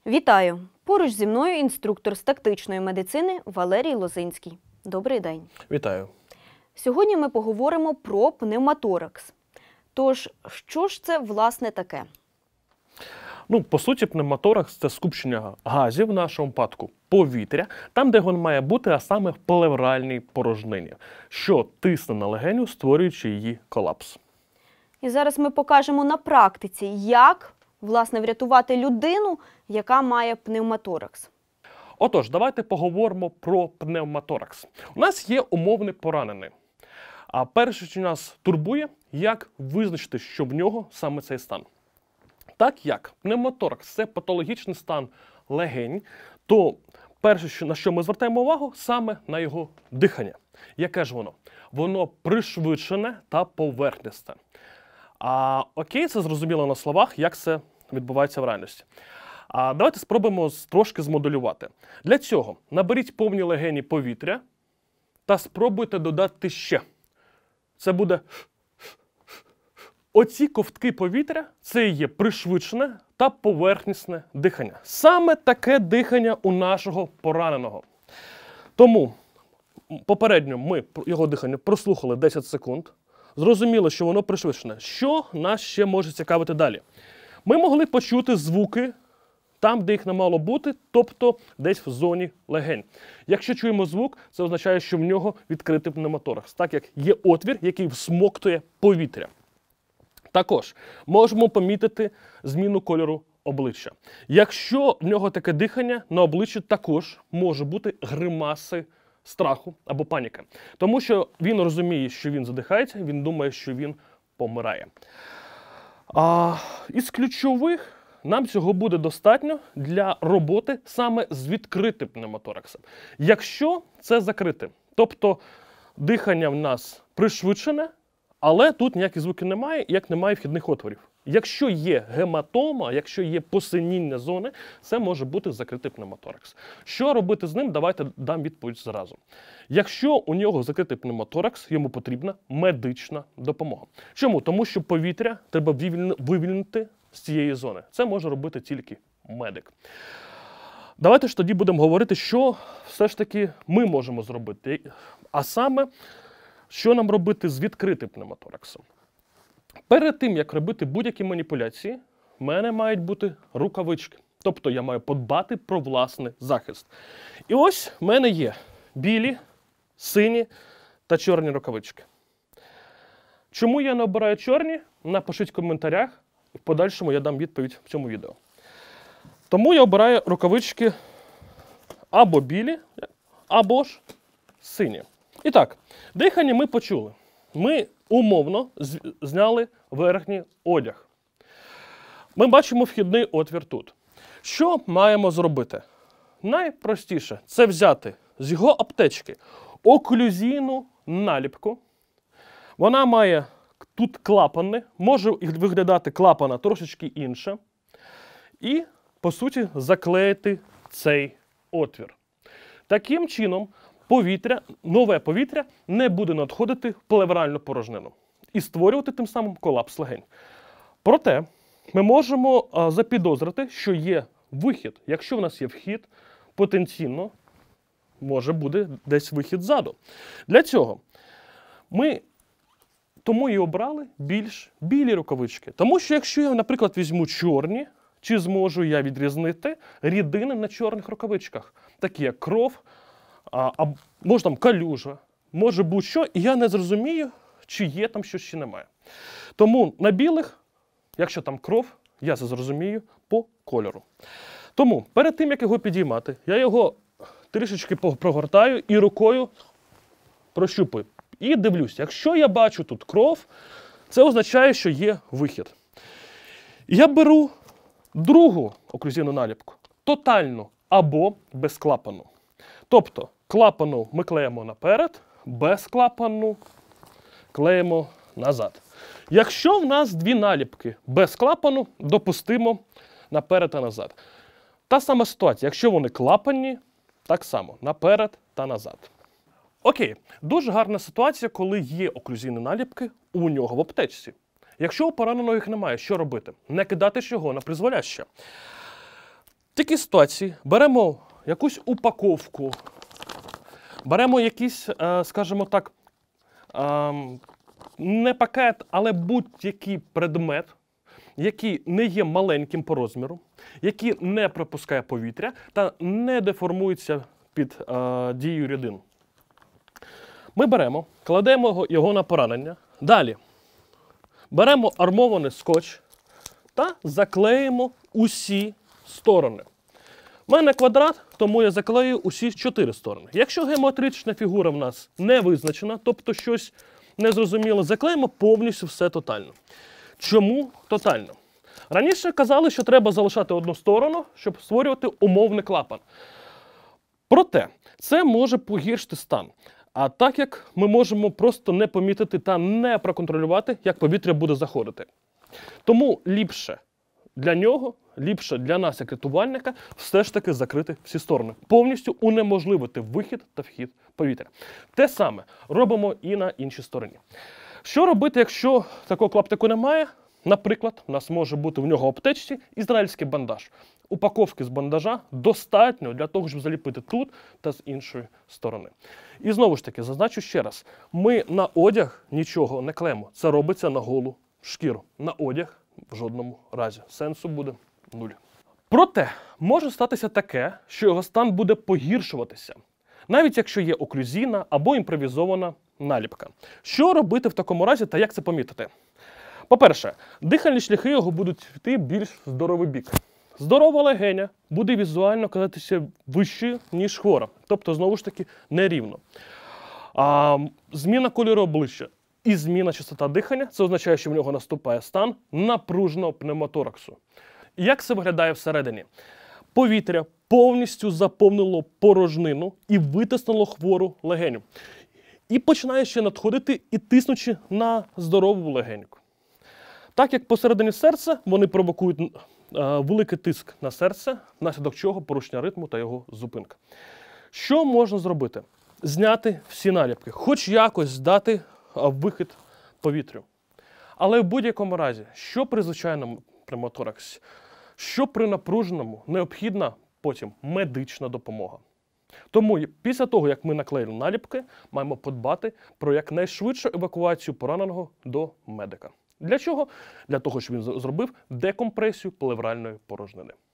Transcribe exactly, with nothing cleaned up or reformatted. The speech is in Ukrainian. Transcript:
Вітаю! Поруч зі мною інструктор з тактичної медицини Валерій Лозинський. Добрий день! Вітаю! Сьогодні ми поговоримо про пневмоторакс. Тож, що ж це власне таке? Ну, по суті, пневмоторакс – це скупчення газів, в нашому випадку повітря, там, де він має бути, а саме в плевральній порожнині, що тисне на легеню, створюючи її колапс. І зараз ми покажемо на практиці, як, власне, врятувати людину, яка має пневмоторакс. Отож, давайте поговоримо про пневмоторакс. У нас є умовний поранений. А перше, що нас турбує, як визначити, що в нього саме цей стан. Так як пневмоторакс – це патологічний стан легень, то перше, на що ми звертаємо увагу, саме на його дихання. Яке ж воно? Воно пришвидшене та поверхнисте. А окей, це зрозуміло на словах, як це відбувається в реальності. А давайте спробуємо трошки змоделювати. Для цього наберіть повні легені повітря та спробуйте додати ще. Це буде... Оці ковтки повітря – це є пришвидшене та поверхнісне дихання. Саме таке дихання у нашого пораненого. Тому попередньо ми його дихання прослухали десять секунд, зрозуміли, що воно пришвидшене. Що нас ще може цікавити далі? Ми могли почути звуки там, де їх не мало бути, тобто десь в зоні легень. Якщо чуємо звук, це означає, що в нього відкритий пневмоторакс, так як є отвір, який всмоктує повітря. Також можемо помітити зміну кольору обличчя. Якщо в нього таке дихання, на обличчі також може бути гримаси страху або паніки. Тому що він розуміє, що він задихається, він думає, що він помирає. А із ключових нам цього буде достатньо для роботи саме з відкритим пневмотораксом. Якщо це закрите, тобто дихання в нас пришвидшене, але тут ніяких звуків немає, як немає вхідних отворів. Якщо є гематома, якщо є посиніння зони, це може бути закритий пневмоторакс. Що робити з ним? Давайте дам відповідь зразу. Якщо у нього закритий пневмоторакс, йому потрібна медична допомога. Чому? Тому що повітря треба вивільнити з цієї зони. Це може робити тільки медик. Давайте ж тоді будемо говорити, що все ж таки ми можемо зробити. А саме, що нам робити з відкритим пневмотораксом? Перед тим, як робити будь-які маніпуляції, в мене мають бути рукавички. Тобто я маю подбати про власний захист. І ось в мене є білі, сині та чорні рукавички. Чому я не обираю чорні? Напишіть в коментарях, і в подальшому я дам відповідь в цьому відео. Тому я обираю рукавички або білі, або ж сині. І так, дихання ми почули. Ми умовно зняли верхній одяг. Ми бачимо вхідний отвір тут. Що маємо зробити? Найпростіше – це взяти з його аптечки оклюзійну наліпку. Вона має тут клапани, може виглядати клапана трошечки інше. І, по суті, заклеїти цей отвір. Таким чином, повітря, нове повітря не буде надходити в плевральну порожнину і створювати тим самим колапс легень. Проте, ми можемо а, запідозрити, що є вихід. Якщо в нас є вхід, потенційно може бути десь вихід ззаду. Для цього ми тому і обрали більш білі рукавички. Тому що якщо я, наприклад, візьму чорні, чи зможу я відрізнити рідини на чорних рукавичках, такі як кров, А, а може там калюжа, може будь-що, і я не зрозумію, чи є там щось, чи немає. Тому на білих, якщо там кров, я це зрозумію по кольору. Тому перед тим, як його підіймати, я його трішечки прогортаю і рукою прощупую. І дивлюсь, якщо я бачу тут кров, це означає, що є вихід. Я беру другу оклюзійну наліпку, тотальну або без клапану. Тобто, клапану ми клеїмо наперед, без клапану клеїмо назад. Якщо в нас дві наліпки без клапану, допустимо наперед та назад. Та сама ситуація, якщо вони клапанні, так само, наперед та назад. Окей, дуже гарна ситуація, коли є оклюзійні наліпки у нього в аптечці. Якщо у пораненого їх немає, що робити? Не кидати ж його на призволяще. В такій ситуації беремо якусь упаковку, беремо якийсь, е, скажімо так, е, не пакет, але будь-який предмет, який не є маленьким по розміру, який не пропускає повітря та не деформується під е, дією рідин. Ми беремо, кладемо його на поранення. Далі беремо армований скотч та заклеїмо усі сторони. У мене квадрат, тому я заклею усі чотири сторони. Якщо геометрична фігура в нас не визначена, тобто щось незрозуміле, заклеїмо повністю все тотально. Чому тотально? Раніше казали, що треба залишати одну сторону, щоб створювати умовний клапан. Проте, це може погіршити стан. А так як ми можемо просто не помітити та не проконтролювати, як повітря буде заходити. Тому ліпше для нього, ліпше для нас, як рятувальника, все ж таки закрити всі сторони. Повністю унеможливити вихід та вхід повітря. Те саме робимо і на іншій стороні. Що робити, якщо такого клаптику немає? Наприклад, у нас може бути в нього в аптечці ізраїльський бандаж. Упаковки з бандажа достатньо для того, щоб заліпити тут та з іншої сторони. І знову ж таки, зазначу ще раз, ми на одяг нічого не клеїмо. Це робиться на голу шкіру. На одяг в жодному разі. Сенсу буде нуль. Проте, може статися таке, що його стан буде погіршуватися, навіть якщо є оклюзійна або імпровізована наліпка. Що робити в такому разі та як це помітити? По-перше, дихальні шляхи його будуть йти більш в здоровий бік. Здорова легеня буде візуально казатися вище, ніж хвора. Тобто, знову ж таки, нерівно. А, зміна кольору обличчя і зміна частота дихання – це означає, що в нього наступає стан напруженого пневмотораксу. Як це виглядає всередині? Повітря повністю заповнило порожнину і витиснуло хвору легеню. І починає ще надходити і тиснучи на здорову легеньку. Так як посередині серця вони провокують е, великий тиск на серце, внаслідок чого порушення ритму та його зупинка. Що можна зробити? Зняти всі наліпки, хоч якось дати е, вихід повітрю. Але в будь-якому разі, що при звичайному пневмотораксі, що при напруженому, необхідна потім медична допомога. Тому після того, як ми наклеїли наліпки, маємо подбати про якнайшвидшу евакуацію пораненого до медика. Для чого? Для того, щоб він зробив декомпресію плевральної порожнини.